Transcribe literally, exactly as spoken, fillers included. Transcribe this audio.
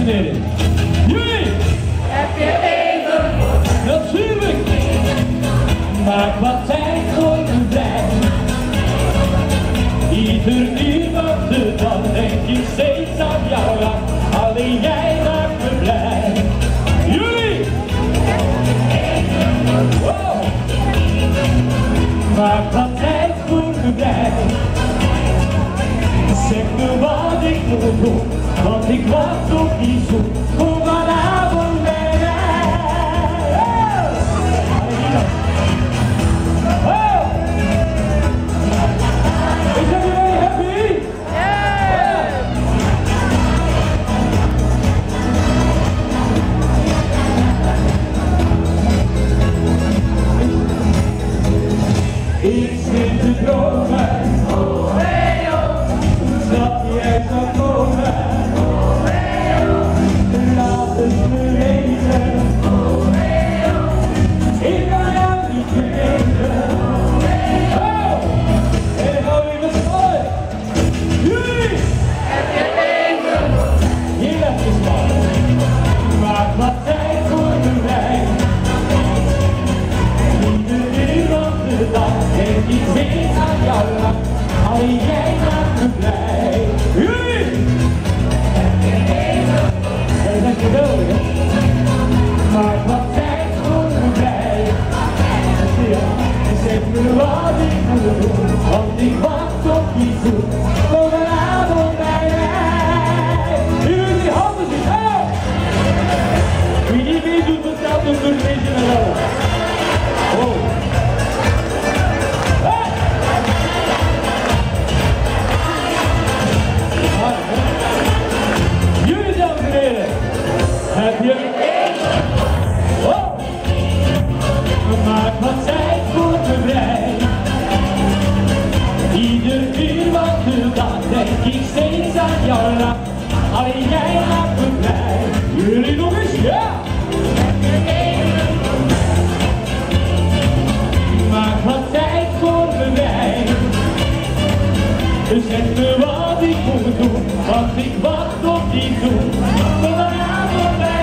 en heren. Jullie! Heb je even? Natuurlijk! Maak wat tijd voor me vrij. Ieder uur van de dag denk ik steeds aan jou aan. Alleen jij maakt me blij. Jullie! Wow! Maak wat tijd voor me vrij. Zeg me wat ik moet doen, want ik wacht op die zoek. Kom vanavond bij mij. Oh! Is everybody happy? Yeah! Ik zit te dromen. Oh, hey, oh. Dat jij zou komen, Oh, hey, oh. laat het me weten. Oh, hey, oh. Ik kan jou niet vergeten. Oh! En dan gaan we weer met z'n allen. Jullie! Heb je even? Heel even spannend. Maak wat tijd voor me vrij. Ieder uur van de dag denk ik steeds aan jou aan. Alleen jij maakt me blij. Jullie! Dat is echt geweldig, hè? Maak wat tijd voor me vrij. Zeg me wat ik moet doen, want ik wacht op die zoek. Kom vanavond bij mij. Jullie die handen zien, oh! Wie niet meer doet, vertelt een goed beetje naar jou. Oh! Jullie dames en heren, heb je oh. Maak wat tijd voor me vrij. Ieder uur van de dag denk ik steeds aan jou na. Alleen jij maakt me blij. Jullie nog eens, ja! Maak wat tijd voor me vrij. Zeg me wat ik moet doen, want ik wacht op die zoek. Vanavond bij